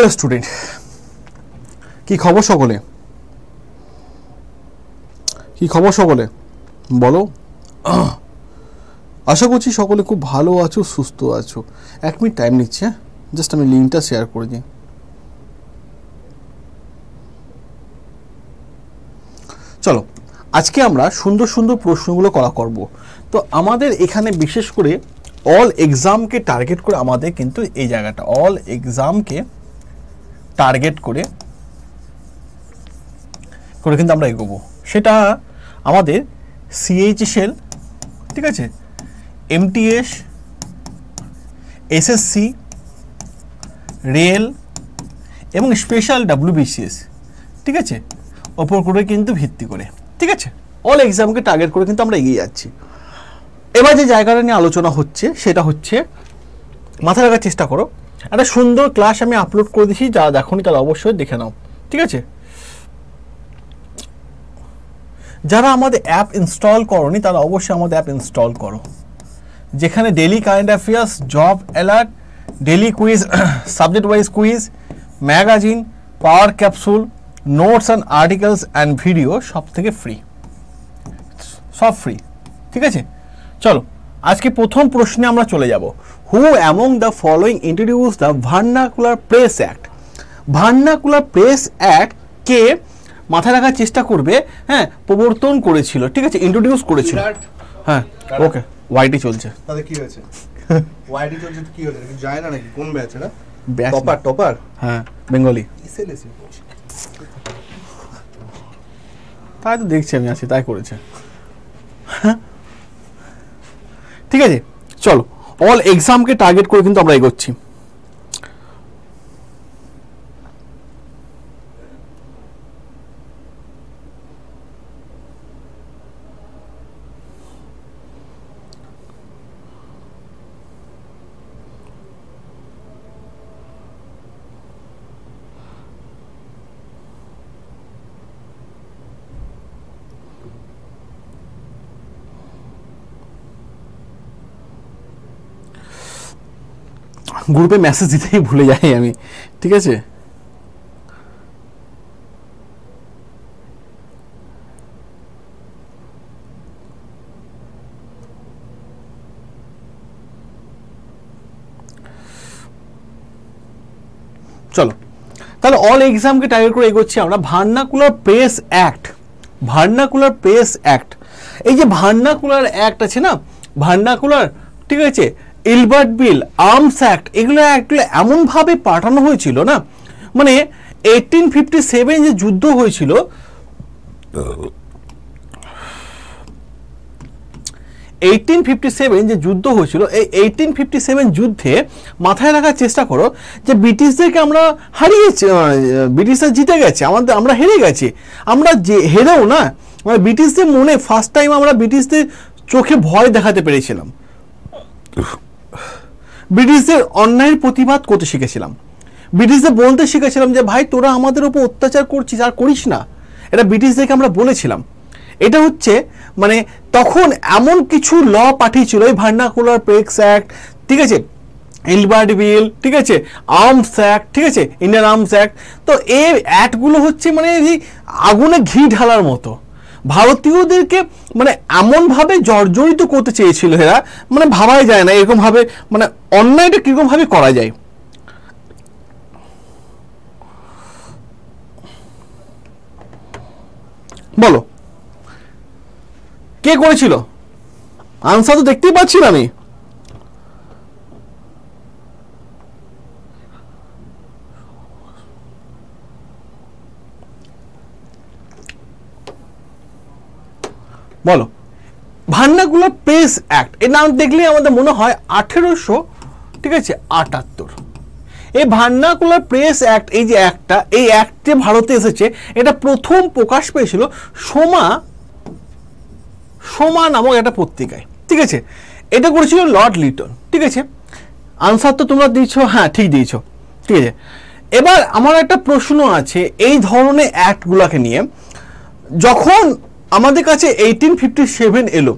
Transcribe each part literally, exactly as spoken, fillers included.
Hello student, কি খবর সকলে? কি খবর সকলে বলো। আশা করছি সকলে খুব ভালো আছো, সুস্থ আছো। এক মিনিট টাইম নিচ্ছি, হ্যাঁ, জাস্ট আমি লিঙ্কটা শেয়ার করে দিই। চলো, আজকে আমরা সুন্দর সুন্দর প্রশ্নগুলো করা করব। তো আমাদের এখানে বিশেষ করে অল এক্সামকে টার্গেট করে আমাদের কিন্তু এই জায়গাটা অল এক্সামকে টার্গেট করে করে কিন্তু আমরা এগোবো। সেটা আমাদের সিএইচএসএল, ঠিক আছে, এমটিএস, এসএসসি, রেল এবং স্পেশাল ডাব্লিউবিসিএস, ঠিক আছে, ওপর করে কিন্তু ভিত্তি করে, ঠিক আছে, অল এক্সামকে টার্গেট করে কিন্তু আমরা এগিয়ে যাচ্ছি। এবার যে জায়গাটা নিয়ে আলোচনা হচ্ছে সেটা হচ্ছে, মাথায় রাখার চেষ্টা করো, একটা সুন্দর ক্লাস আমি আপলোড করে দিচ্ছি, যারা দেখোনি তারা অবশ্যই দেখে নাও, ঠিক আছে। যারা আমাদের অ্যাপ ইনস্টল করোনি তারা অবশ্যই আমাদের অ্যাপ ইনস্টল করো, যেখানে daily current affairs, job alert, daily quiz, subject wise quiz, magazine, power capsule, notes and articles and video সব থেকে ফ্রি, সব ফ্রি, ঠিক আছে। চলো, আজকে প্রথম প্রশ্নে আমরা চলে যাব। Who among the following introduce the vernacular press act? Vernacular press act কে মাথায় রাখার চেষ্টা করবে, হ্যাঁ, প্রবর্তন করেছিল, ঠিক আছে, ইন্ট্রোডিউস করেছিল। হ্যাঁ, ওকে, ওয়াইটি চলছে। তাহলে কি হয়েছে? ওয়াইটি চলছে কি হয়েছে? কি যায় না নাকি? কোন ব্যাচ এটা? টপার টপার হ্যাঁ, বেঙ্গলি। তাই তো দেখছি আমি, আছি তাই করেছে, ঠিক আছে। চলো, অল এক্সামকে টার্গেট করে কিন্তু আমরা এগোচ্ছি। গ্রুপে মেসেজ দিতেই ভুলে যাই আমি, ঠিক আছে। চলো, তাহলে অল এক্সামকে টার্গেট করে এগোচ্ছি আমরা। Vernacular press act, vernacular press act, এই যে ভার্নাকুলার অ্যাক্ট আছে না, ভার্নাকুলার, ঠিক আছে, ইলবার্ট বিল, আর্মস অ্যাক্ট, এগুলো অ্যাক্টগুলো এমনভাবে পাঠানো হয়েছিল না, মানে এইটিন ফিফটি সেভেন যে যুদ্ধ হয়েছিল, এইটিন ফিফটি সেভেন যে যুদ্ধ হয়েছিল, এই এইটিন ফিফটি সেভেন যুদ্ধে মাথায় রাখার চেষ্টা করো যে ব্রিটিশদেরকে আমরা হারিয়েছি, ব্রিটিশরা জিতে গেছে, আমাদের আমরা হেরে গেছি। আমরা যে হেরেও না, মানে ব্রিটিশদের মনে ফার্স্ট টাইম আমরা ব্রিটিশদের চোখে ভয় দেখাতে পেরেছিলাম, ব্রিটিশদের অন্যায়ের প্রতিবাদ করতে শিখেছিলাম, ব্রিটিশদের বলতে শিখেছিলাম যে ভাই তোরা আমাদের উপর অত্যাচার করছিস, আর করিস না, এটা ব্রিটিশদেরকে আমরা বলেছিলাম। এটা হচ্ছে মানে তখন এমন কিছু ল পাঠিয়েছিল, এই ভার্নাকুলার প্রেস অ্যাক্ট, ঠিক আছে, ইলবার্ট বিল, ঠিক আছে, আর্মস অ্যাক্ট, ঠিক আছে, ইন্ডিয়ান আর্মস অ্যাক্ট। তো এই অ্যাক্টগুলো হচ্ছে মানে এই আগুনে ঘি ঢালার মতো, ভারতীয়দেরকে মানে এমনভাবে জর্জরিত করতে চেয়েছিল এরা, মানে ভাবাই যায় না এরকমভাবে, মানে অন্যায়টা কীরকমভাবে করা যায়। বলো কে করেছিল? আনসার তো দেখতেই পাচ্ছি না আমি। বলো, ভার্নাকুলার প্রেস অ্যাক্ট, এর নাম দেখলে আমাদের মনে হয় আঠেরোশো, ঠিক আছে, আটাত্তর। এই ভার্নাকুলার প্রেস অ্যাক্ট, এই যে অ্যাক্টটা, এই অ্যাক্টে ভারতে এসেছে, এটা প্রথম প্রকাশ পেয়েছিল সোমা, সোমা নামক একটা পত্রিকায়, ঠিক আছে। এটা করেছিল লর্ড লিটন, ঠিক আছে। আনসার তো তোমরা দিয়েছো, হ্যাঁ ঠিক দিয়েছো, ঠিক আছে। এবার আমার একটা প্রশ্ন আছে এই ধরনের অ্যাক্টগুলোকে নিয়ে। যখন আমাদের কাছে এইটিন ফিফটি সেভেন এলো,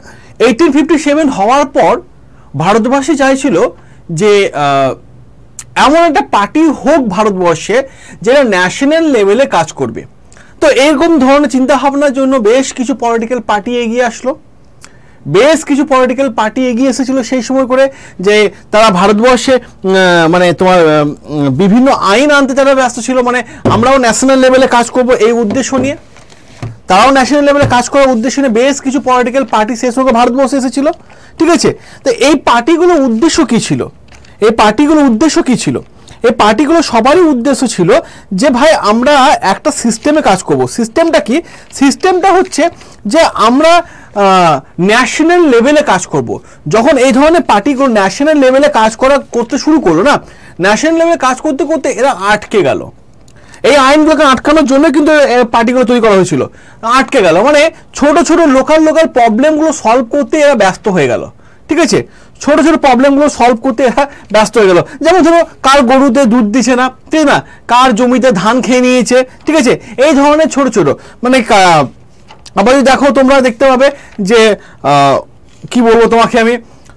এইটিন ফিফটি সেভেন হওয়ার পর ভারতবাসী চাইছিল যে এমন একটা পার্টি হোক ভারতবর্ষে যেটা ন্যাশনাল লেভেলে কাজ করবে। তো এরকম ধরনের চিন্তা ভাবনার জন্য বেশ কিছু পলিটিক্যাল পার্টি এগিয়ে আসলো, বেশ কিছু পলিটিক্যাল পার্টি এগিয়ে এসেছিল সেই সময় করে, যে তারা ভারতবর্ষে মানে তোমার বিভিন্ন আইন আনতে তারা ব্যস্ত ছিল, মানে আমরাও ন্যাশনাল লেভেলে কাজ করব এই উদ্দেশ্য নিয়ে, তারাও ন্যাশনাল লেভেলে কাজ করার উদ্দেশ্য নিয়ে বেশ কিছু পলিটিক্যাল পার্টি সেই সময় ভারতবর্ষে এসেছিল। ঠিক আছে, তো এই পার্টিগুলোর উদ্দেশ্য কী ছিল? এই পার্টিগুলোর উদ্দেশ্য কী ছিল? এই পার্টিগুলো সবারই উদ্দেশ্য ছিল যে ভাই আমরা একটা সিস্টেমে কাজ করব। সিস্টেমটা কি? সিস্টেমটা হচ্ছে যে আমরা ন্যাশনাল লেভেলে কাজ করব। যখন এই ধরনের পার্টিগুলো ন্যাশনাল লেভেলে কাজ করা করতে শুরু করলো না, ন্যাশনাল লেভেলে কাজ করতে করতে এরা আটকে গেল। এই আইনগুলোকে আটকানোর জন্য কিন্তু পার্টিগুলো তৈরি করা হয়েছিল। আটকে গেল মানে ছোট ছোট লোকাল লোকাল প্রবলেমগুলো সলভ করতে এরা ব্যস্ত হয়ে গেল। ঠিক আছে, ছোট ছোট প্রবলেমগুলো সলভ করতে এরা ব্যস্ত হয়ে গেল। যেমন ধরো কার গরুতে দুধ দিচ্ছে না, ঠিক না, কার জমিতে ধান খেয়ে নিয়েছে, ঠিক আছে, এই ধরনের ছোট ছোট মানে আবার যদি দেখো তোমরা দেখতে পাবে যে কি বলবো তোমাকে আমি,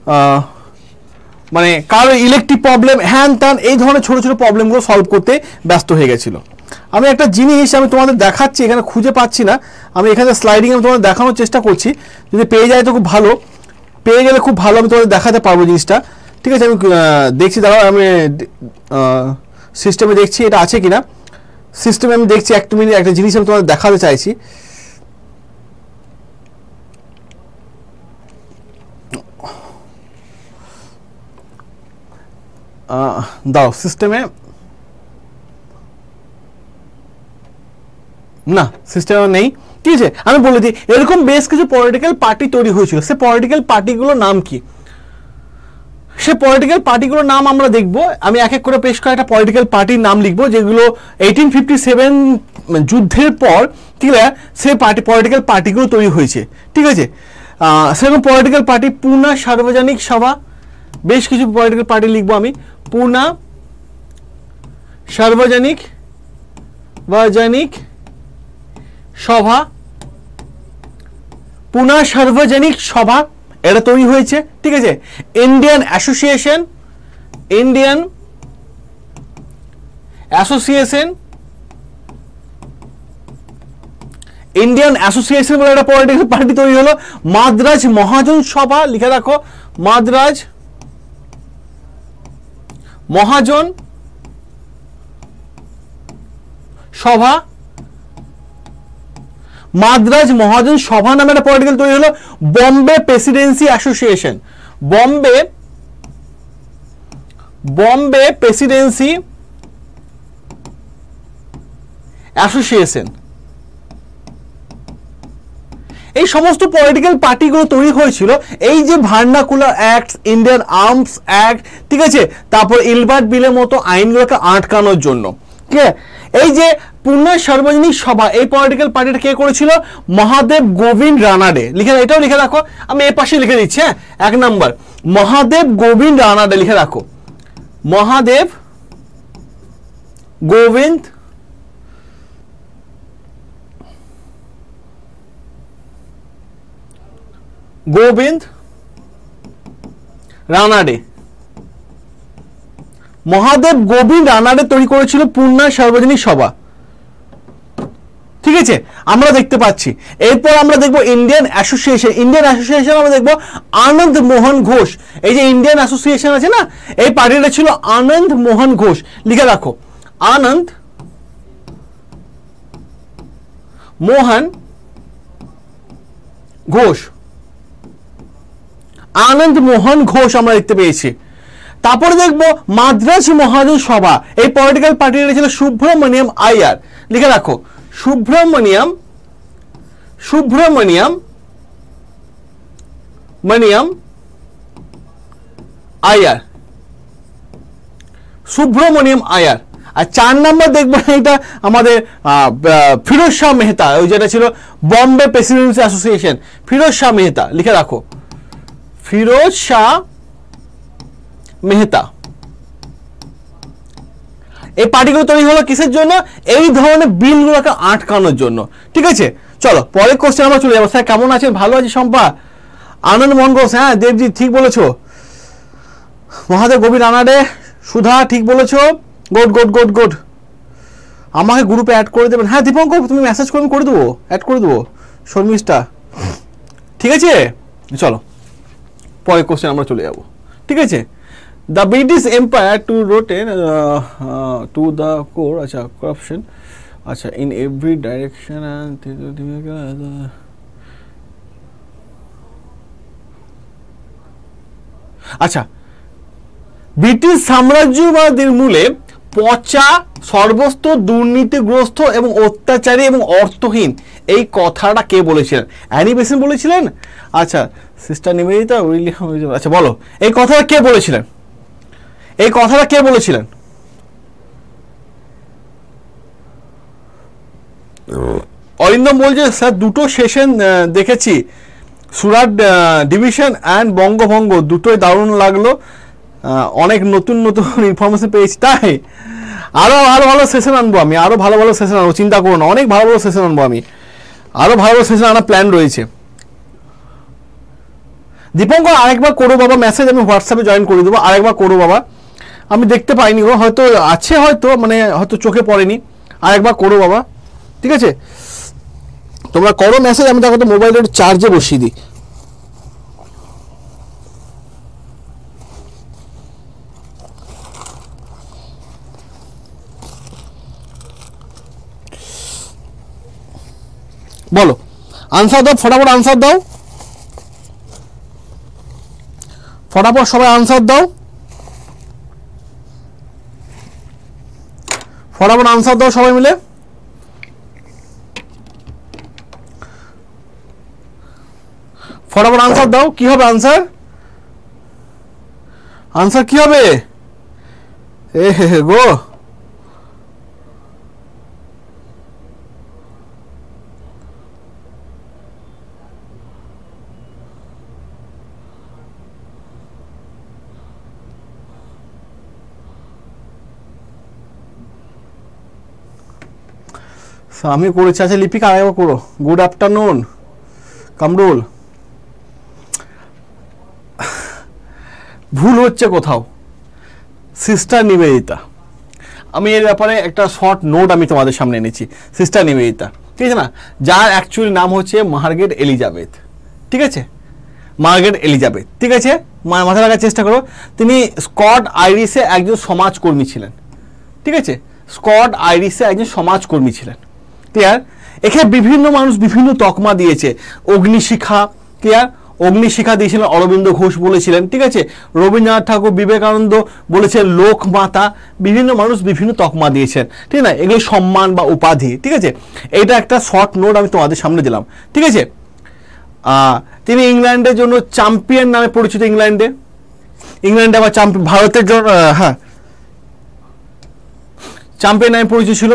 মানে কারো ইলেকট্রিক প্রবলেম হ্যান ত্যান এই ধরনের ছোট ছোট প্রবলেমগুলো সলভ করতে ব্যস্ত হয়ে গেছিল। আমি একটা জিনিস আমি তোমাদের দেখাচ্ছি, এখানে খুঁজে পাচ্ছি না, আমি এখানে স্লাইডিং আমি তোমাদের দেখানোর চেষ্টা করছি, যদি পেয়ে যায় তো খুব ভালো, পেয়ে গেলে খুব ভালো আমি তোমাদের দেখাতে পারবো জিনিসটা। ঠিক আছে, আমি দেখছি, দাঁড়াও আমি সিস্টেমে দেখছি এটা আছে কিনা। সিস্টেমে আমি দেখছি, একটা মিনিট, একটা জিনিস আমি তোমাদের দেখাতে চাইছি। দাও সিস্টেমে, না সিস্টেমে নেই। ঠিক আছে, আমি বলে দিই এরকম বেশ কিছু পলিটিক্যাল পার্টি তৈরি হয়েছিল। সে পলিটিক্যাল পার্টিগুলোর নাম কি? সে পলিটিক্যাল পার্টিগুলোর নাম আমরা দেখব। আমি এক এক করে বেশ কয়েকটা পলিটিক্যাল পার্টির নাম লিখবো যেগুলো এইটিন ফিফটি সেভেন যুদ্ধের পর ঠিক আছে সে পার্টি পলিটিক্যাল পার্টিগুলো তৈরি হয়েছে। ঠিক আছে, সেরকম পলিটিক্যাল পার্টি পুনা সার্বজনিক সভা, বেশ কিছু পলিটিক্যাল পার্টি লিখবো আমি। পুনা সার্বজনিক সার্বজনিক সভা, পুনা সার্বজনিক সভা এটা তৈরি হয়েছে। ঠিক আছে, Indian association, Indian association Indian association বলে একটা পলিটিক্যাল পার্টি তৈরি হলো। মাদ্রাজ মহাজন সভা, লিখে রাখো, মাদ্রাজ মহাজন সভা, মাদ্রাজ মহাজন সভা নামে একটা পলিটিক্যাল তৈরি হলো। Bombay presidency association, Bombay Bombay presidency association. এই সমস্ত পলিটিক্যাল পার্টিগুলো তৈরি হয়েছিল এই যে vernacular act, Indian arms act, ঠিক আছে, তারপর ইলবার্ট বিলের মতো আইনগুলোকে আটকানোর জন্য। ঠিক আছে, এই যে পুনা সার্বজনিক সভা এই পলিটিক্যাল পার্টিটা কে করেছিল? মহাদেব গোবিন্দ রানাডে। লিখে এটাও লিখে রাখো, আমি এর পাশে লিখে দিচ্ছি। হ্যাঁ, এক নম্বর মহাদেব গোবিন্দ রানাডে লিখে রাখো, মহাদেব গোবিন্দ গোবিন্দ রানাডে। মহাদেব গোবিন্দ রানাডে তৈরি করেছিল পুনা সার্বজনিক সভা। ঠিক আছে, আমরা দেখতে পাচ্ছি। এরপর আমরা দেখবো ইন্ডিয়ান অ্যাসোসিয়েশন। ইন্ডিয়ান অ্যাসোসিয়েশন আমরা দেখবো আনন্দ মোহন ঘোষ। এই যে ইন্ডিয়ান অ্যাসোসিয়েশন আছে না, এই পার্টিটা ছিল আনন্দ মোহন ঘোষ। লিখে রাখো, আনন্দ মোহন ঘোষ, আনন্দ মোহন ঘোষ আমরা দেখতে পেয়েছি। তারপরে দেখবো মাদ্রাজ মহাজন সভা, এই পলিটিক্যাল পার্টিটা ছিল সুব্রমণিয়াম আয়ার। লিখে রাখো, সুব্রমণিয়াম সুব্রমণিয়াম মণিয়াম আয়ার, সুব্রমণিয়াম আয়ার। আর চার নম্বর দেখবো এটা আমাদের ফিরোজ শাহ মেহতা, ওই যেটা ছিল বম্বে প্রেসিডেন্সি অ্যাসোসিয়েশন, ফিরোজ শাহ মেহতা। লিখে রাখো, ফিরোজ শাহ মেহতা। এই পার্টিগুলো তৈরি হলো কিসের জন্য? এই ধরনের বিলগুলোকে আটকানোর জন্য। ঠিক আছে, চলো পরের কোশ্চেন আমরা চলে যাবো। স্যার কেমন আছেন? ভালো আছে শম্পা? আনন্দ মোহন ঘোষ, হ্যাঁ দেবজি ঠিক বলেছো। মহাদেব গোবিন্দ রানাডে সুধা ঠিক বলেছো, গুড গুড গুড গুড। আমাকে গ্রুপে অ্যাড করে দেবেন। হ্যাঁ দীপঙ্কর তুমি মেসেজ করে করে দেবো, অ্যাড করে দেবো শর্মিষ্ঠা, ঠিক আছে। চলো পরের কোশ্চেন আমরা চলে যাব, ঠিক আছে। The British empire to rotten to the core, আচ্ছা করাপশন, আচ্ছা ইন এভরি ডাইরেকশন অ্যান্ড আচ্ছা ব্রিটিশ সাম্রাজ্যবাদের মূলে পচা, সর্বস্ত দুর্নীতিগ্রস্ত এবং অত্যাচারী এবং অর্থহীন, এই কথাটা কে বলেছিলেন? অ্যানি বেসেন্ট বলেছিলেন? আচ্ছা সিস্টার নিবেদিতা, উইলিয়াম, আচ্ছা বলো এই কথাটা কে বলেছিলেন? এই কথাটা কে বলেছিলেন? অরিন্দম বলছে স্যার দুটো সেশন দেখেছি, সুরাট ডিভিশন অ্যান্ড বঙ্গভঙ্গ, দুটোই দারুণ লাগলো, অনেক নতুন নতুন ইনফরমেশন পেয়েছি। তাই আরো ভালো ভালো সেশন আনবো আমি, আরো ভালো ভালো সেশন আনবো, চিন্তা করো না, অনেক ভালো ভালো সেশন আনবো আমি, আরো ভালো ভালো সেশন আনার প্ল্যান রয়েছে। দীপঙ্কর আরেকবার করো বাবা মেসেজ, আমি হোয়াটসঅ্যাপে জয়েন করে দেবো, আরেকবার করো বাবা, আমি দেখতে পাইনি গো, হয়তো আছে, হয়তো মানে হয়তো চোখে পড়েনি, আরেকবার করো বাবা, ঠিক আছে। তোমরা করো মেসেজ, আমি দেখো তো মোবাইলের চার্জে বসিয়ে দিই। বলো আনসার দাও, ফটাফট আনসার দাও, ফটাফট সবাই আনসার দাও, ফটাফট আনসার দাও সবাই মিলে। ফটাফট আনসার দাও, কি হবে আনসার? আনসার কি হবে? এ হে হে গো, আমি করেছি। আচ্ছা লিপিকা আরেকবার করো। Good afternoon Kamrul. ভুল হচ্ছে কোথাও, সিস্টার নিবেদিতা। আমি এর ব্যাপারে একটা শর্ট নোট আমি তোমাদের সামনে এনেছি। সিস্টার নিবেদিতা, ঠিক আছে না, যার অ্যাকচুয়ালি নাম হচ্ছে মার্গারেট এলিজাবেথ, ঠিক আছে, মার্গারেট এলিজাবেথ, ঠিক আছে, মাথা রাখার চেষ্টা করো। তিনি স্কট আইরিশে একজন সমাজকর্মী ছিলেন, ঠিক আছে, স্কট আইরিশে একজন সমাজকর্মী ছিলেন, ক্লিয়ার। এখানে বিভিন্ন মানুষ বিভিন্ন তকমা দিয়েছে, অগ্নিশিখা, ক্লিয়ার, অগ্নিশিখা দিয়েছিলেন অরবিন্দ ঘোষ বলেছিলেন, ঠিক আছে, রবীন্দ্রনাথ ঠাকুর, বিবেকানন্দ বলেছেন লোকমাতা, বিভিন্ন মানুষ বিভিন্ন তকমা দিয়েছেন, ঠিক না, এগুলো সম্মান বা উপাধি, ঠিক আছে। এইটা একটা শর্ট নোট আমি তোমাদের সামনে দিলাম, ঠিক আছে। তিনি ইংল্যান্ডের জন্য চ্যাম্পিয়ন নামে পরিচিত, ইংল্যান্ডে ইংল্যান্ডে আবার চ্যাম্পিয়ন, ভারতের জন্য হ্যাঁ চ্যাম্পিয়ন নামে পরিচিত ছিল।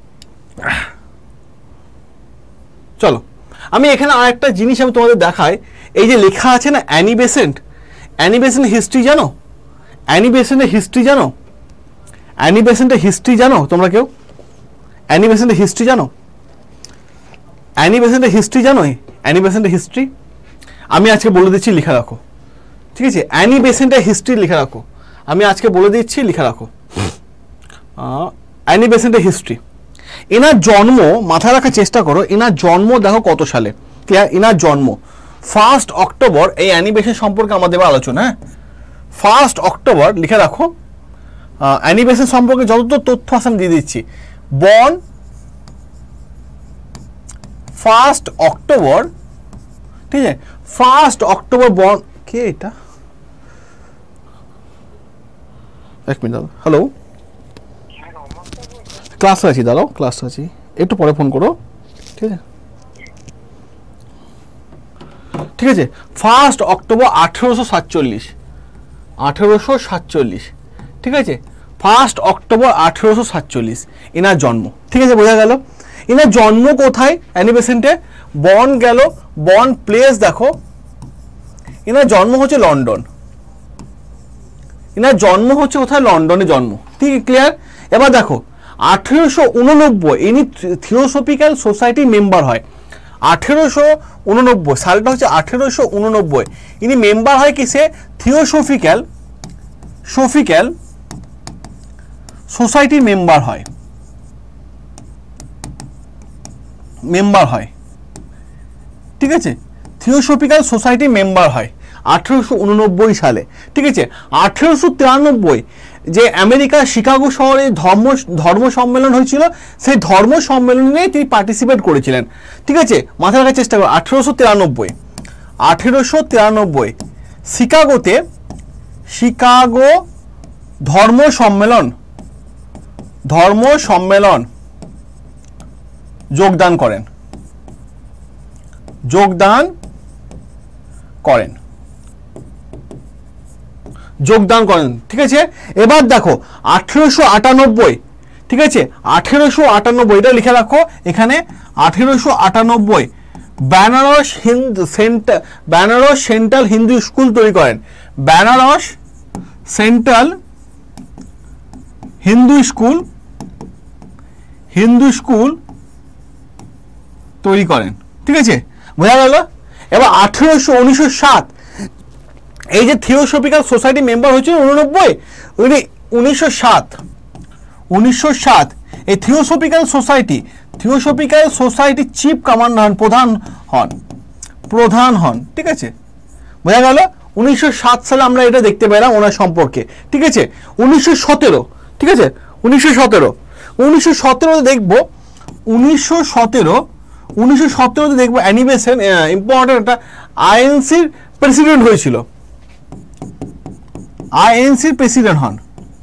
চলো আমি এখানে আরেকটা জিনিস আমি তোমাদের দেখাই, এই যে লেখা আছে না Annie Besant, Annie Besant history জানো? অ্যানি বেসেন্টের হিস্ট্রি জানো? অ্যানি বেসেন্টের হিস্ট্রি জানো তোমরা কেউ? অ্যানি বেসেন্টের হিস্ট্রি জানো? অ্যানি বেসেন্টের হিস্ট্রি জানো? অ্যানি বেসেন্টের হিস্ট্রি আমি আজকে বলে দিচ্ছি, লিখে রাখো, ঠিক আছে। অ্যানি বেসেন্টের হিস্ট্রি লিখে রাখো, আমি আজকে বলে দিচ্ছি, লিখে রাখো অ্যানি বেসেন্টের হিস্ট্রি। এনার জন্ম মাথায় রাখার চেষ্টা করো, এনার জন্ম দেখো কত সালে, ক্লিয়ার, এনার জন্ম ফার্স্ট অক্টোবর। এই অ্যানি বেসেন্ট সম্পর্কে আমাদের আলোচনা, হ্যাঁ, ফার্স্ট অক্টোবর লিখে রাখো। অ্যানি বেসেন্ট সম্পর্কে যত তথ্য আছে আমি দিয়ে দিচ্ছি। বর্ন ফার্স্ট অক্টোবর, ঠিক আছে, ফার্স্ট অক্টোবর বর্ন। কে এটা? এক মিনিট, হ্যালো, ক্লাসে আছি, দাঁড়াও ক্লাসে আছি, একটু পরে ফোন করো, ঠিক আছে, ঠিক আছে। ফার্স্ট অক্টোবর আঠেরোশো সাতচল্লিশ, আঠেরোশো সাতচল্লিশ, ঠিক আছে, ফার্স্ট অক্টোবর আঠেরোশো সাতচল্লিশ এনার জন্ম, ঠিক আছে, বোঝা গেল। এনার জন্ম কোথায়? অ্যানি বেসেন্টে বর্ন গেল, বর্ন প্লেস দেখো, এনার জন্ম হচ্ছে লন্ডন, এনার জন্ম হচ্ছে কোথায়? লন্ডনে জন্ম, ঠিক ক্লিয়ার। এবার দেখো আঠেরোশো উননব্বই ইনি থিওসফিক্যাল সোসাইটি মেম্বার হয়, আঠেরোশো উননব্বই সালটা হচ্ছে আঠেরোশো উননব্বই, ইনি মেম্বার হয় কিসে? থিওসফিক্যাল সফিক্যাল সোসাইটির মেম্বার হয়, মেম্বার হয়, ঠিক আছে, থিওসফিক্যাল সোসাইটি মেম্বার হয় আঠেরোশো উননব্বই সালে, ঠিক আছে। আঠেরোশো তিরানব্বই যে আমেরিকার শিকাগো শহরে ধর্ম ধর্ম সম্মেলন হয়েছিল, সেই ধর্ম সম্মেলনে তিনি পার্টিসিপেট করেছিলেন, ঠিক আছে। মাথায় রাখার চেষ্টা করো, আঠেরোশো তিরানব্বই আঠেরোশো তিরানব্বই শিকাগোতে শিকাগো ধর্ম সম্মেলন ধর্ম সম্মেলন যোগদান করেন যোগদান করেন যোগদান করেন ঠিক আছে। এবার দেখো আঠেরোশো আটানব্বই, ঠিক আছে, আঠেরোশো আটানব্বই এটা লিখে রাখো এখানে, আঠেরোশো আটানব্বই Benares Hindu centre Benares central Hindu school তৈরি করেন, Benares central Hindu school Hindu school তৈরি করেন, ঠিক আছে, বোঝা গেল। এবার আঠেরোশো উনিশশো সাত এই যে থিওসফিক্যাল সোসাইটি মেম্বার হয়েছিল উননব্বই, উনি উনিশশো সাত উনিশশো সাত এই theosophical society theosophical society chief commander হন, প্রধান হন প্রধান হন ঠিক আছে, বোঝা গেল। উনিশশো সাত সালে আমরা এটা দেখতে পেলাম ওনার সম্পর্কে, ঠিক আছে। উনিশশো সতেরো ঠিক আছে, উনিশশো সতেরো উনিশশো সতেরোতে দেখবো উনিশশো সতেরো উনিশশো সতেরোতে দেখবো অ্যানিবেশন ইম্পর্টেন্ট একটা আইএনসির প্রেসিডেন্ট হয়েছিল, আইএনসির প্রেসিডেন্ট হন,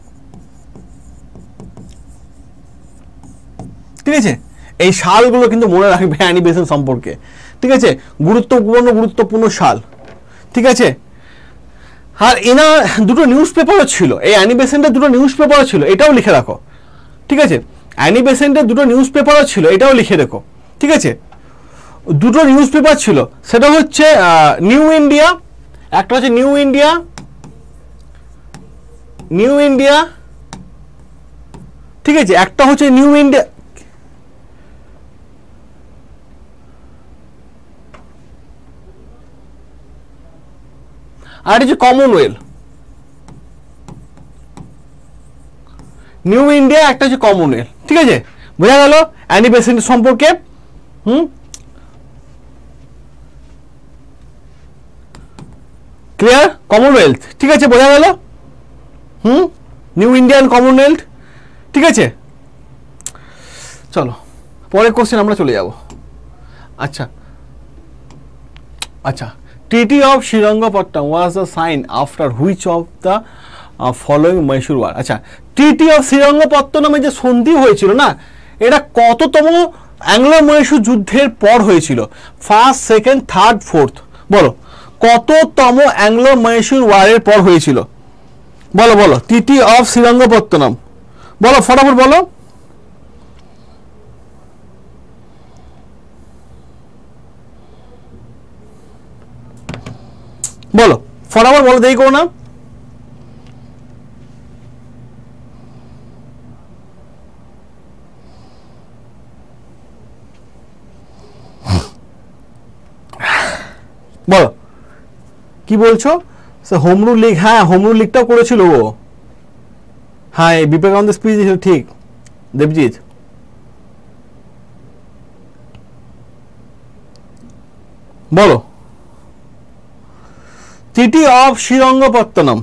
ঠিক আছে। এই সালগুলো কিন্তু মনে রাখবে অ্যানিবেশন সম্পর্কে, ঠিক আছে, গুরুত্বপূর্ণ গুরুত্বপূর্ণ সাল, ঠিক আছে। আর এনা দুটো নিউজ পেপারও ছিল, এই অ্যানিবেশনটা দুটো নিউজ পেপারও ছিল, এটাও লিখে রাখো, ঠিক আছে। অ্যানিবেশনটা দুটো নিউজ পেপারও ছিল, এটাও লিখে রেখো, ঠিক আছে। দুটো নিউজ পেপার ছিল, সেটা হচ্ছে নিউ ইন্ডিয়া, একটা হচ্ছে নিউ ইন্ডিয়া নিউ ইন্ডিয়া ঠিক আছে, একটা হচ্ছে নিউ ইন্ডিয়া আর হচ্ছে কমনওয়েলথ, নিউ ইন্ডিয়া একটা হচ্ছে কমনওয়েলথ, ঠিক আছে, বোঝা গেল অ্যানিবেশন সম্পর্কে। হুম ক্লিয়ার, কমনওয়েলথ, ঠিক আছে, বোঝা গেল। হুম নিউ ইন্ডিয়ান কমনওয়েলথ, ঠিক আছে। চলো পরের কোশ্চেন আমরা চলে যাব। আচ্ছা আচ্ছা Treaty of Srirangapatnam was the sign after which of the uh, following Mysore war? আচ্ছা Treaty of Srirangapatnam যে সন্ধি হয়েছিল না, এটা কততম অ্যাংলো মহীশূর যুদ্ধের পর হয়েছিল? ফার্স্ট, সেকেন্ড, থার্ড, ফোর্থ, বলো কততম অ্যাংলো মহীশূর ওয়ারের পর হয়েছিল? বলো বলো Treaty of Srirangapatnam, বলো ফটাফট বলো। বলো ফটাফট বলো, দেরি করো না। বলো কি বলছো? হোম রুল লিগ, হ্যাঁ হোম রুল লিগটাও করেছিল ও, হ্যাঁ বিবেকানন্দ স্পিচ দিয়েছিল, ঠিক দেবজিৎ। বলো ট্রিটি অফ শ্রীরঙ্গপত্তনম,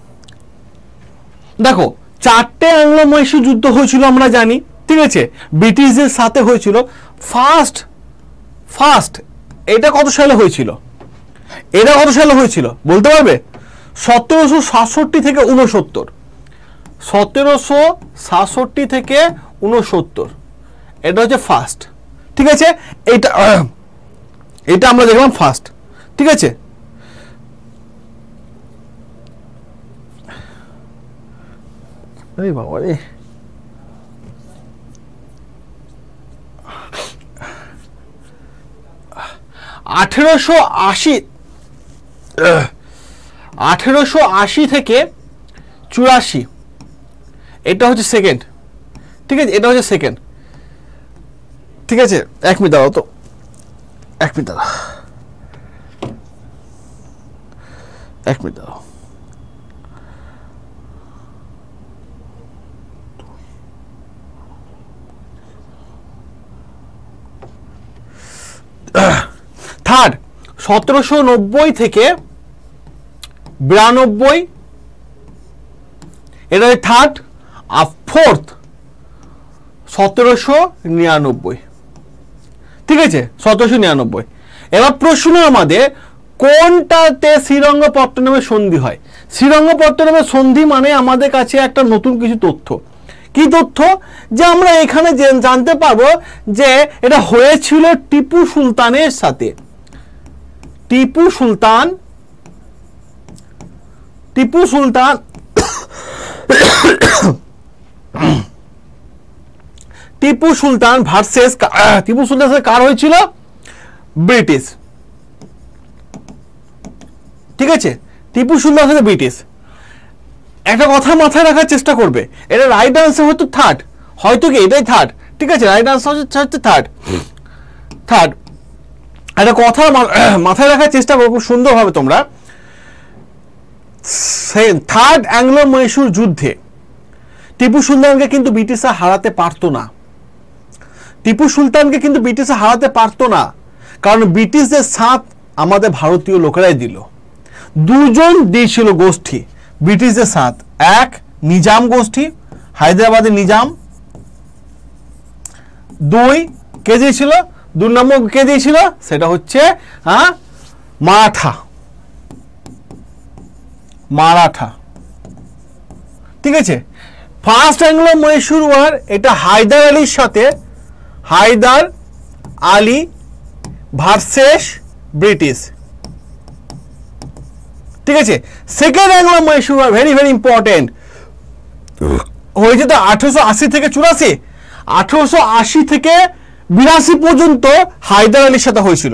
দেখো চারটে অ্যাংলো মহীশূর যুদ্ধ হয়েছিল আমরা জানি, ঠিক আছে, ব্রিটিশদের সাথে হয়েছিল। ফার্স্ট ফার্স্ট এটা কত সালে হয়েছিল? এটা কত সালে হয়েছিল বলতে পারবে? সতেরোশো সাতষট্টি থেকে উনসত্তর, সতেরোশো সাতষট্টি থেকে উনসত্তর, এটা হচ্ছে ফার্স্ট, ঠিক আছে। এটা এটা আমরা দেখলাম ফার্স্ট, ঠিক আছে। বাবা রে, আঠেরোশো আশি আঠেরোশো আশি থেকে চুরাশি, এটা হচ্ছে সেকেন্ড, ঠিক আছে, এটা হচ্ছে সেকেন্ড, ঠিক আছে। এক মিনিট দাঁড়াও তো, এক মিনিট দাঁড়াও এক মিনিট দাঁড়াও থার্ড সতেরোশো নব্বই থেকে বিরানব্বই, এটা হচ্ছে থার্ড। আর ফোর্থ সতেরোশো নিরানব্বই, ঠিক আছে, সতেরোশো নিরানব্বই। এবার প্রশ্ন আমাদের কোনটাতে শ্রীরঙ্গপট্টনমের সন্ধি হয়? শ্রীরঙ্গপট্টনমের সন্ধি মানে আমাদের কাছে একটা নতুন কিছু তথ্য। কি তথ্য? যে আমরা এখানে জানতে পারবো যে এটা হয়েছিল টিপু সুলতানের সাথে। টিপু সুলতান টিপু সুলতান টিপু সুলতান ভার্সেস টিপু সুলতান সাথে কার হয়েছিল? ব্রিটিশ, ঠিক আছে, টিপু সুলতান সাথে ব্রিটিশ। একটা কথা মাথায় রাখার চেষ্টা করবে, এটা রাইট আনসার হয়তো থার্ড, হয়তো কি এটাই থার্ড, ঠিক আছে, রাইট আনসার হচ্ছে থার্ড। থার্ড একটা কথা মাথায় রাখার চেষ্টা করবো সুন্দরভাবে তোমরা। থার্ড অ্যাংলো মহীশূর যুদ্ধে টিপু সুলতানকে কিন্তু ব্রিটিশরা হারাতে পারতো না। টিপু সুলতানকে কিন্তু ব্রিটিশরা হারাতে পারতো না, কারণ ব্রিটিশদের সাথ আমাদের ভারতীয় লোকেরাই দিল। দুজন দিয়েছিল গোষ্ঠী ব্রিটিশদের সাথ, এক নিজাম গোষ্ঠী, হায়দ্রাবাদের নিজাম, দুই কে দিয়েছিল, দুই নম্বর কে দিয়েছিল, সেটা হচ্ছে হ্যাঁ মারাঠা, মারাঠা, ঠিক আছে। ফার্স্ট অ্যাংলো মহীশূর ওয়ার এটা হায়দার আলীর সাথে, হায়দার আলী ভার্সেস ব্রিটিশ, ঠিক আছে। Second Anglo Mysore war very very important, হয়েছে তো আঠারোশো আশি থেকে চুরাশি, আঠারোশো আশি থেকে বিরাশি পর্যন্ত হায়দার আলীর সাথে হয়েছিল,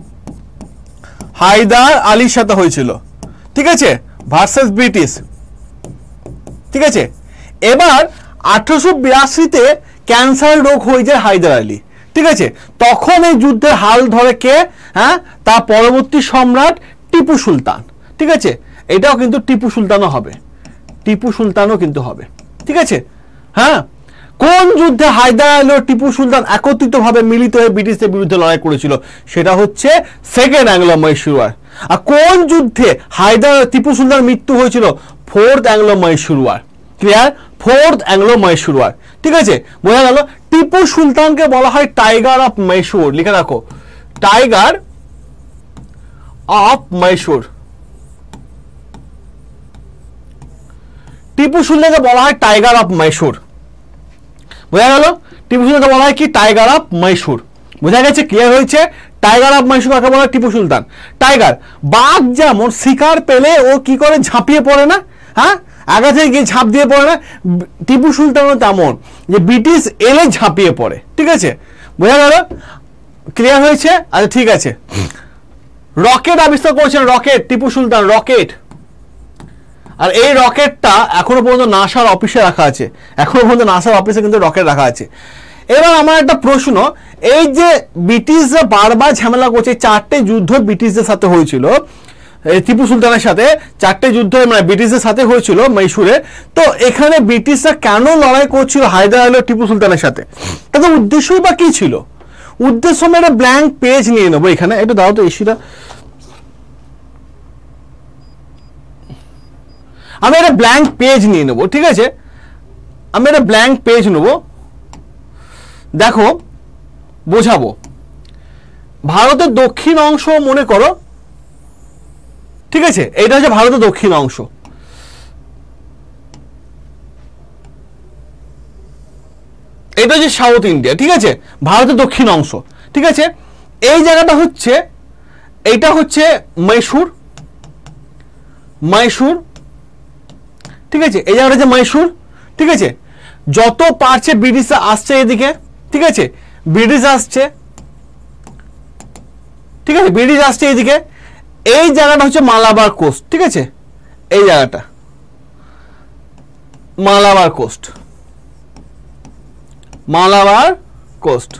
হায়দার আলীর সাথে হয়েছিল, ঠিক আছে, ভার্সেস ব্রিটিশ, ঠিক আছে। এবার আঠারোশো বিরাশিতে ক্যান্সার রোগ হয়ে যায় হায়দার আলী, ঠিক আছে। তখন এই যুদ্ধের হাল ধরে কে? হ্যাঁ, তার পরবর্তী সম্রাট টিপু সুলতান, ঠিক আছে। এটাও কিন্তু টিপু সুলতানও হবে, টিপু সুলতানও কিন্তু হবে, ঠিক আছে। হ্যাঁ, কোন যুদ্ধে হায়দার আলী ও টিপু সুলতান একত্রিতভাবে মিলিত হয়ে ব্রিটিশদের বিরুদ্ধে লড়াই করেছিল? সেটা হচ্ছে সেকেন্ড অ্যাংলো মহীশূর ওয়ার। আর কোন যুদ্ধে হায়দার টিপু সুলতান মৃত্যু হয়েছিল? Fourth Anglo Mysore war. Clear? Fourth Anglo Mysore war, ঠিক আছে, বোঝা গেল। টিপু সুলতানকে বলা হয় টাইগার অফ মহীশূর, লিখে রাখো, টাইগার অফ মহীশূর। টিপু সুলতানকে বলা হয় টাইগার অফ মহীশূর, বোঝা গেল। টিপু সুলতানকে বলা হয় কি? টাইগার অফ মহীশূর, বোঝা গেছে? ক্লিয়ার হয়েছে? টাইগার অফ মহীশূর কাকে বলা হয়? টিপু সুলতান। টাইগার, বাঘ যেমন শিকার পেলে ও কি করে ঝাঁপিয়ে পড়ে না, হ্যাঁ, আগা থেকে গিয়ে ঝাঁপ দিয়ে পড়ে না, টিপু সুলতানও তেমন, যে ব্রিটিশ এলে ঝাঁপিয়ে পড়ে, ঠিক আছে, বোঝা গেল? ক্লিয়ার হয়েছে? আচ্ছা ঠিক আছে। রকেট আবিষ্কার করেছেন, রকেট, টিপু সুলতান, রকেট। আর এই রকেটটা এখনো পর্যন্ত নাসার অফিসে রাখা আছে, এখনো পর্যন্ত নাসার অফিসে কিন্তু রকেট রাখা আছে। এবার আমার একটা প্রশ্ন, এই যে ব্রিটিশরা বারবার ঝামেলা করছে, চারটে যুদ্ধ ব্রিটিশদের সাথে হয়েছিল, টিপু সুলতানের সাথে চারটে যুদ্ধ মানে ব্রিটিশদের সাথে হয়েছিল মহীশূরে, তো এখানে ব্রিটিশরা কেন লড়াই করছিল হায়দার আলী ও টিপু সুলতানের সাথে? তাদের উদ্দেশ্যই বা কি ছিল? উদ্দেশ্য আমি একটা ব্ল্যাঙ্ক পেজ নিয়ে নেবো এখানে, একটু দাও তো ইস্যুটা, আমি একটা ব্ল্যাঙ্ক পেজ নিয়ে নেবো, ঠিক আছে, আমি একটা ব্ল্যাঙ্ক পেজ নেব, দেখো বোঝাবো। ভারতের দক্ষিণ অংশ মনে করো, ঠিক আছে, এটা হচ্ছে ভারতের দক্ষিণ অংশ, এটা হচ্ছে সাউথ ইন্ডিয়া, ঠিক আছে, ভারতের দক্ষিণ অংশ, ঠিক আছে। এই জায়গাটা হচ্ছে, এইটা হচ্ছে মহীশূর, মহীশূর, ঠিক আছে, এই জায়গাটা হচ্ছে মহীশূর, ঠিক আছে। যত পারছে ব্রিটিশরা আসছে এদিকে, ঠিক আছে, ব্রিটিশ আসছে, ঠিক আছে, ব্রিটিশ আসছে এইদিকে। এই জায়গাটা হচ্ছে মালাবার কোস্ট, ঠিক আছে, এই জায়গাটা মালাবার কোস্ট, মালাবার কোস্ট।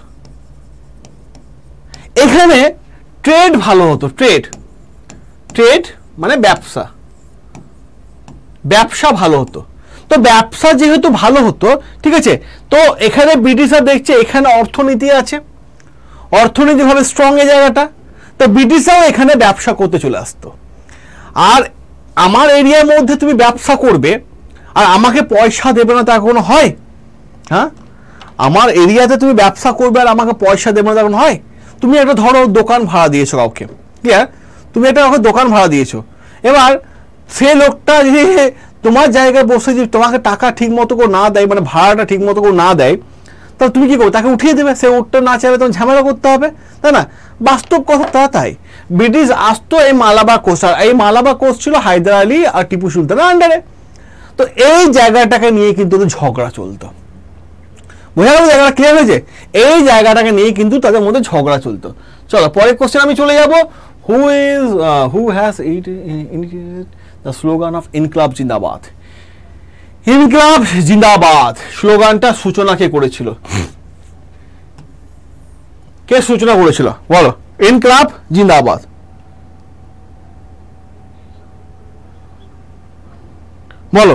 এখানে ট্রেড ভালো হতো, ট্রেড, ট্রেড মানে ব্যবসা, ব্যবসা ভালো হতো। তো ব্যবসা যেহেতু ভালো হতো, ঠিক আছে, তো এখানে ব্রিটিশরা দেখছে এখানে অর্থনীতি আছে, অর্থনীতি ভাবে স্ট্রং এই জায়গাটা, তো ব্রিটিশরাও এখানে ব্যবসা করতে চলে আসতো। আর আমার এরিয়ার মধ্যে তুমি ব্যবসা করবে আর আমাকে পয়সা দেবে না, তা কোনো হয়? হ্যাঁ, আমার এরিয়াতে তুমি ব্যবসা করবে আর আমাকে পয়সা দেবে না, তা কোনো হয়? তুমি একটা ধরো দোকান ভাড়া দিয়েছো কাউকে, ক্লিয়ার? তুমি একটা কাউকে দোকান ভাড়া দিয়েছো, এবার সে লোকটা যদি তোমার জায়গায় বসে যদি তোমাকে টাকা ঠিক মতো করে না দেয়, মানে ভাড়াটা ঠিক মতো করে না দেয়, তাহলে তুমি কি করবে? তাকে উঠিয়ে দেবে। সে উঠতে না চাইলে তোমার ঝামেলা করতে হবে, তাই না? বাস্তব কথা তা তাই। ব্রিটিশ আসতো এই মালাবার কোস্ট, আর এই মালাবার কোস্ট ছিল হায়দার আলী আর টিপু সুলতানের আন্ডারে। তো এই জায়গাটাকে নিয়ে কিন্তু ঝগড়া চলতো। বোঝা গেল? জায়গাটা ক্লিয়ার হয়েছে? এই জায়গাটাকে নিয়ে কিন্তু তাদের মধ্যে ঝগড়া চলতো। চলো পরের কোশ্চেন আমি চলে যাব। Who is who has initiated the slogan of Inquilab Zindabad? Inqilab জিন্দাবাদ স্লোগানটা সূচনা কে করেছিল? কে সূচনা করেছিল বলো? ইনকলাব জিন্দাবাদ বলো।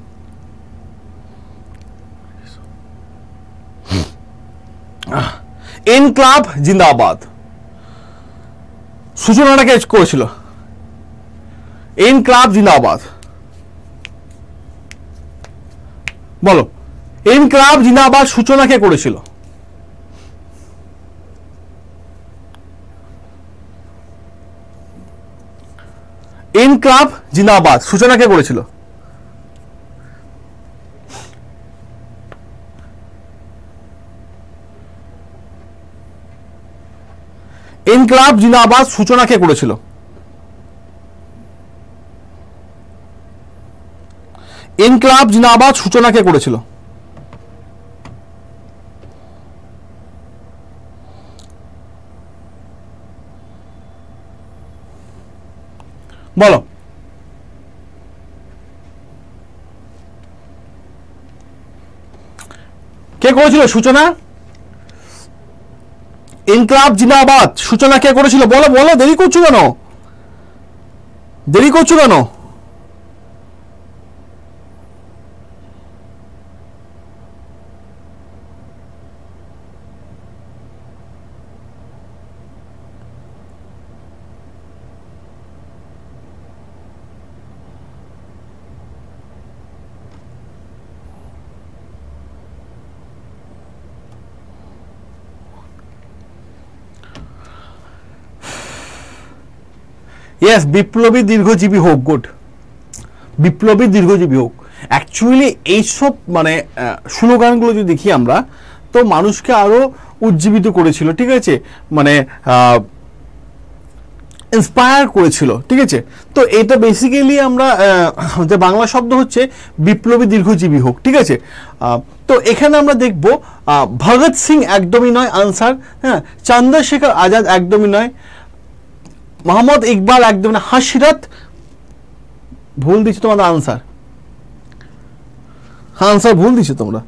ইনকলাব জিন্দাবাদ সূচনাটা কে করেছিল? ইনকলাব জিন্দাবাদ বলো। ইনকলাব জিন্দাবাদ সূচনা কে করেছিল? ইনকলাব জিন্দাবাদ সূচনা কে করেছিল? ইনকলাব জিন্দাবাদ সূচনা কে করেছিল? ইনকলাব জিন্দাবাদ সূচনা কে করেছিল? বলো। কে করেছিল সূচনা? ইনকলাব জিন্দাবাদ সূচনা কে করেছিল? বলো বলো, দেরি করছো কেন? দেরি করছো কেন? ইয়েস, বিপ্লবী দীর্ঘজীবী হোক। গুড, বিপ্লবী দীর্ঘজীবী হোক। অ্যাকচুয়ালি এইসব মানে স্লোগানগুলো যদি দেখি আমরা, তো মানুষকে আরো উজ্জীবিত করেছিল, ঠিক আছে, মানে ইন্সপায়ার করেছিল, ঠিক আছে। তো এটা বেসিক্যালি আমরা যে বাংলা শব্দ হচ্ছে বিপ্লবী দীর্ঘজীবী হোক, ঠিক আছে। তো এখানে আমরা দেখব ভগৎ সিং একদমই নয় আনসার, হ্যাঁ। চন্দ্রশেখর আজাদ একদমই নয়। মোহাম্মদ ইকবাল একদম না। হাসরত ভুল দিচ্ছ তোমাদের আনসার, আনসার ভুল দিচ্ছ তোমরা।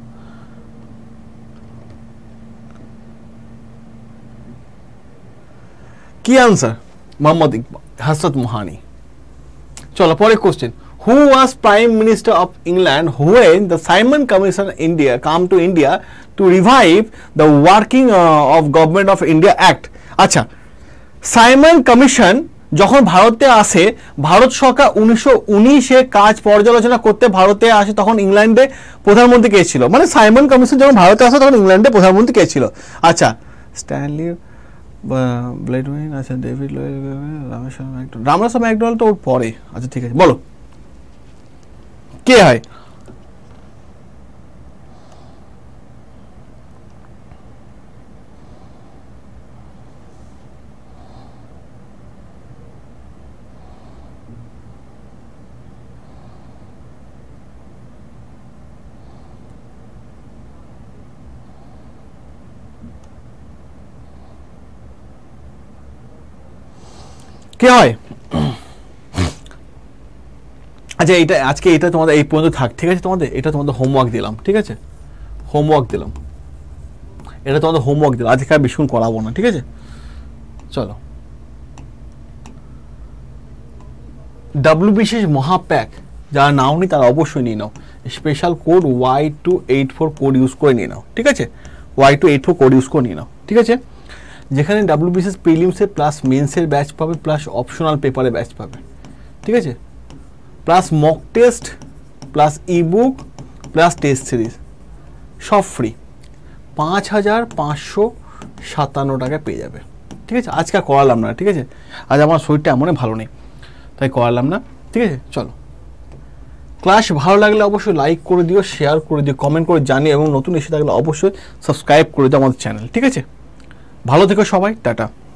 কি আনসার? মোহাম্মদ ইকবাল, হাসরত মোহানি। চলো পরে question. Who was prime minister of England when the Simon Commission India come to India to revive the working uh, of Government of India Act? আচ্ছা, সাইমন কমিশন যখন ভারতে আসে, ভারত সরকার উনিশশো উনিশে কাজ পর্যালোচনা করতে ভারতে আসে, তখন ইংল্যান্ডে প্রধানমন্ত্রী কে ছিল? মানে সাইমন কমিশন যখন ভারতে আসে তখন ইংল্যান্ডে প্রধানমন্ত্রী কে ছিল? আচ্ছা, স্ট্যানলি ব্লেডওয়েন, আচ্ছা David Ramsay MacDonald. Ramsay MacDonald তো ওর পরে। আচ্ছা ঠিক আছে, বলো কে হয়? কে হয়? আচ্ছা, এটা আজকে এটা তোমাদের এই পর্যন্ত থাক, ঠিক আছে। তোমাদের এটা তোমাদের হোমওয়ার্ক দিলাম, ঠিক আছে, হোমওয়ার্ক দিলাম, এটা তোমাদের হোমওয়ার্ক দিলাম, আজকে আর বেশিক্ষণ করাবো না, ঠিক আছে। চলো, ডাব্লিউ বিশেষ মহাপ্যাক যারা নাও নি তারা অবশ্যই নিয়ে নাও। Special code Y two eight four code use করে নিয়ে নাও, ঠিক আছে। Y two eight four code use করে নিয়ে নাও, ঠিক আছে। যেখানে ডাব্লিউবিসিএস প্রিলিমসের প্লাস মেন্সের ব্যাচ পাবে, প্লাস অপশনাল পেপারে ব্যাচ পাবে, ঠিক আছে, plus mock test, plus ebook, plus test series, সব ফ্রি, পাঁচ হাজার পাঁচশো সাতান্ন টাকায় পেয়ে যাবে, ঠিক আছে। আজকে করালাম না, ঠিক আছে, আজ আমার শরীরটা এমনই ভালো নেই, তাই করালাম না, ঠিক আছে। চলো, ক্লাস ভালো লাগলে অবশ্যই লাইক করে দিও, শেয়ার করে দিও, কমেন্ট করে জানিও, এবং নতুন এসে থাকলে অবশ্যই সাবস্ক্রাইব করে দিও আমাদের চ্যানেল, ঠিক আছে। ভালো থেকো সবাই, টাটা।